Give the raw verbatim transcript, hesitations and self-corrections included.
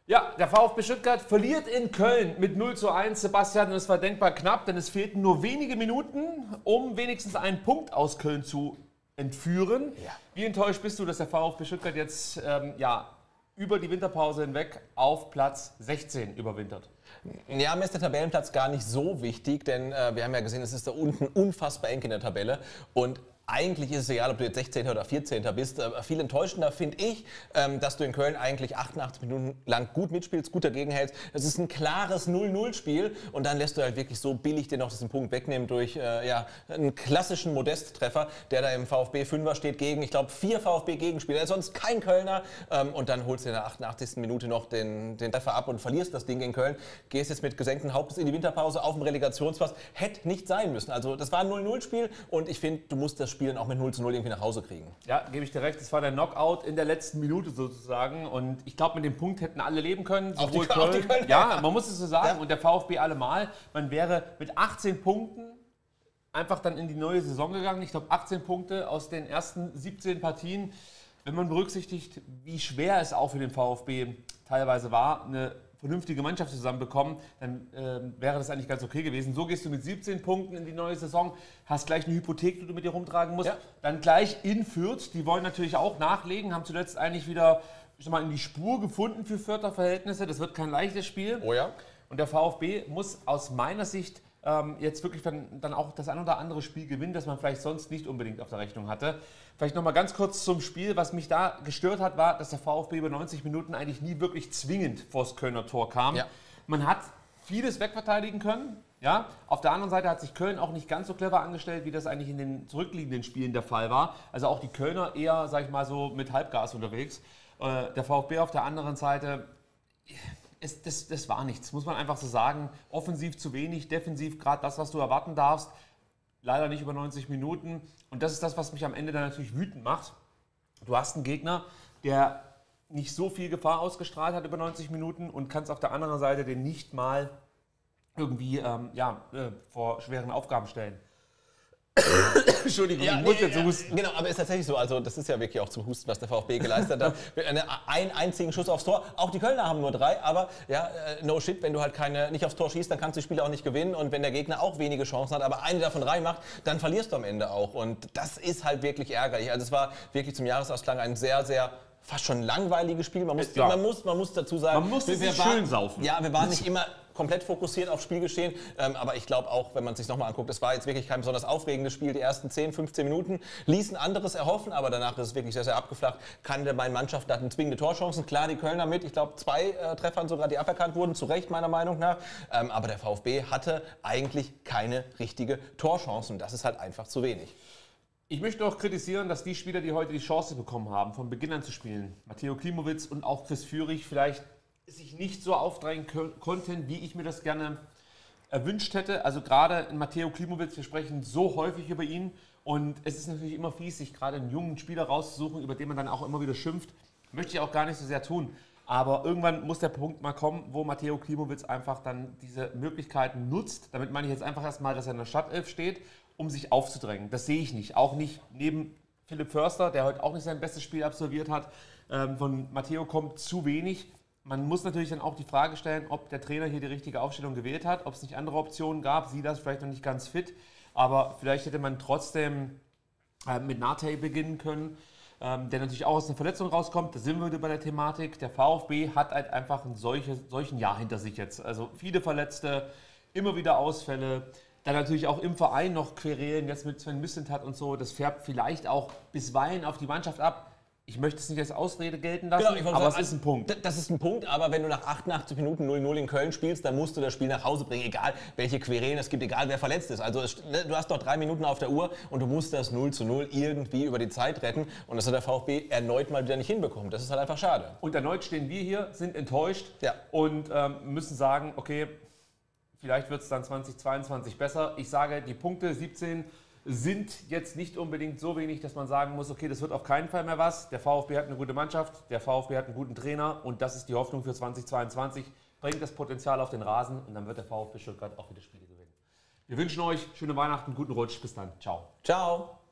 Ja, der VfB Stuttgart verliert in Köln mit null zu eins. Sebastian, es war denkbar knapp, denn es fehlten nur wenige Minuten, um wenigstens einen Punkt aus Köln zu entführen. Ja. Wie enttäuscht bist du, dass der VfB Stuttgart jetzt ähm, ja, über die Winterpause hinweg auf Platz sechzehn überwintert? Ja, mir ist der Tabellenplatz gar nicht so wichtig, denn äh, wir haben ja gesehen, es ist da unten unfassbar eng in der Tabelle und eigentlich ist es egal, ob du jetzt sechzehnter oder vierzehnter bist. Äh, viel enttäuschender finde ich, ähm, dass du in Köln eigentlich achtundachtzig Minuten lang gut mitspielst, gut dagegen hältst. Es ist ein klares null null Spiel und dann lässt du halt wirklich so billig dir noch diesen Punkt wegnehmen durch äh, ja, einen klassischen Modest-Treffer, der da im VfB-Fünfer steht gegen, ich glaube, vier VfB-Gegenspieler, sonst kein Kölner. Ähm, und dann holst du in der achtundachtzigsten Minute noch den, den Treffer ab und verlierst das Ding in Köln. Gehst jetzt mit gesenkten Hauptes in die Winterpause auf dem Relegationsplatz. Hätte nicht sein müssen. Also das war ein null null Spiel und ich finde, du musst das Spielen auch mit null zu null irgendwie nach Hause kriegen. Ja, gebe ich dir recht. Das war der Knockout in der letzten Minute sozusagen. Und ich glaube, mit dem Punkt hätten alle leben können. Auch die, Köln. Auch die Köln. Ja, man muss es so sagen. Ja. Und der VfB allemal. Man wäre mit achtzehn Punkten einfach dann in die neue Saison gegangen. Ich glaube, achtzehn Punkte aus den ersten siebzehn Partien. Wenn man berücksichtigt, wie schwer es auch für den VfB teilweise war, eine vernünftige Mannschaft zusammenbekommen, dann äh, wäre das eigentlich ganz okay gewesen. So gehst du mit siebzehn Punkten in die neue Saison, hast gleich eine Hypothek, die du mit dir rumtragen musst. Ja. Dann gleich in Fürth, die wollen natürlich auch nachlegen, haben zuletzt eigentlich wieder ich sag mal, in die Spur gefunden für Fürther Verhältnisse. Das wird kein leichtes Spiel. Oh ja. Und der VfB muss aus meiner Sicht ähm, jetzt wirklich dann, dann auch das ein oder andere Spiel gewinnen, das man vielleicht sonst nicht unbedingt auf der Rechnung hatte. Vielleicht noch mal ganz kurz zum Spiel. Was mich da gestört hat, war, dass der VfB über neunzig Minuten eigentlich nie wirklich zwingend vors Kölner Tor kam. Ja. Man hat vieles wegverteidigen können. Ja? Auf der anderen Seite hat sich Köln auch nicht ganz so clever angestellt, wie das eigentlich in den zurückliegenden Spielen der Fall war. Also auch die Kölner eher, sag ich mal, so mit Halbgas unterwegs. Äh, der VfB auf der anderen Seite, es, das, das war nichts, muss man einfach so sagen. Offensiv zu wenig, defensiv gerade das, was du erwarten darfst. Leider nicht über neunzig Minuten. Und das ist das, was mich am Ende dann natürlich wütend macht. Du hast einen Gegner, der nicht so viel Gefahr ausgestrahlt hat über neunzig Minuten und kannst auf der anderen Seite den nicht mal irgendwie ähm, ja, äh, vor schweren Aufgaben stellen. Entschuldigung, ja, ich muss nee, jetzt so husten. Genau, aber es ist tatsächlich so, also das ist ja wirklich auch zum Husten, was der VfB geleistet hat. Eine, einen einzigen Schuss aufs Tor, auch die Kölner haben nur drei, aber ja, no shit, wenn du halt keine, nicht aufs Tor schießt, dann kannst du die Spiele auch nicht gewinnen und wenn der Gegner auch wenige Chancen hat, aber eine davon reinmacht, dann verlierst du am Ende auch und das ist halt wirklich ärgerlich. Also es war wirklich zum Jahresausklang ein sehr, sehr fast schon langweiliges Spiel. Man muss, ja. man muss, man muss dazu sagen, man muss wir, wir es waren, schön saufen. Ja, wir waren nicht immer komplett fokussiert aufs Spielgeschehen, ähm, aber ich glaube auch, wenn man es sich nochmal anguckt, es war jetzt wirklich kein besonders aufregendes Spiel. Die ersten zehn, fünfzehn Minuten ließen anderes erhoffen, aber danach ist es wirklich sehr, sehr abgeflacht. Keine der beiden Mannschaften hatten zwingende Torchancen. Klar, die Kölner mit, ich glaube, zwei äh, Treffern sogar, die aberkannt wurden, zu Recht meiner Meinung nach. Ähm, aber der VfB hatte eigentlich keine richtige Torchancen. Das ist halt einfach zu wenig. Ich möchte auch kritisieren, dass die Spieler, die heute die Chance bekommen haben, von Beginn an zu spielen, Matteo Klimowitz und auch Chris Führig, vielleicht sich nicht so aufdrängen konnten, wie ich mir das gerne erwünscht hätte. Also gerade in Matteo Klimowitz, wir sprechen so häufig über ihn und es ist natürlich immer fies, sich gerade einen jungen Spieler rauszusuchen, über den man dann auch immer wieder schimpft. Möchte ich auch gar nicht so sehr tun. Aber irgendwann muss der Punkt mal kommen, wo Matteo Klimowitz einfach dann diese Möglichkeiten nutzt. Damit meine ich jetzt einfach erstmal, dass er in der Startelf steht, um sich aufzudrängen. Das sehe ich nicht. Auch nicht neben Philipp Förster, der heute auch nicht sein bestes Spiel absolviert hat. Ähm, von Matteo kommt zu wenig. Man muss natürlich dann auch die Frage stellen, ob der Trainer hier die richtige Aufstellung gewählt hat, ob es nicht andere Optionen gab. Silas vielleicht noch nicht ganz fit, aber vielleicht hätte man trotzdem äh, mit Nate beginnen können, ähm, der natürlich auch aus einer Verletzung rauskommt. Da sind wir wieder bei der Thematik. Der VfB hat halt einfach ein solches, solchen Jahr hinter sich jetzt. Also viele Verletzte, immer wieder Ausfälle. Dann natürlich auch im Verein noch Querelen, jetzt mit Sven Mislintat und so. Das färbt vielleicht auch bisweilen auf die Mannschaft ab. Ich möchte es nicht als Ausrede gelten lassen, genau, aber sagen, es ist ein Punkt. Das ist ein Punkt, aber wenn du nach achtundachtzig Minuten null null in Köln spielst, dann musst du das Spiel nach Hause bringen, egal welche Querelen es gibt, egal wer verletzt ist. Also es, du hast noch drei Minuten auf der Uhr und du musst das null zu null irgendwie über die Zeit retten und das hat der VfB erneut mal wieder nicht hinbekommen. Das ist halt einfach schade. Und erneut stehen wir hier, sind enttäuscht ja. und ähm, müssen sagen, okay, vielleicht wird es dann zweitausendzweiundzwanzig besser. Ich sage, die Punkte siebzehn sind jetzt nicht unbedingt so wenig, dass man sagen muss, okay, das wird auf keinen Fall mehr was. Der VfB hat eine gute Mannschaft, der VfB hat einen guten Trainer und das ist die Hoffnung für zweitausendzweiundzwanzig. Bringt das Potenzial auf den Rasen und dann wird der VfB Stuttgart auch wieder Spiele gewinnen. Wir wünschen euch schöne Weihnachten, guten Rutsch, bis dann. Ciao. Ciao.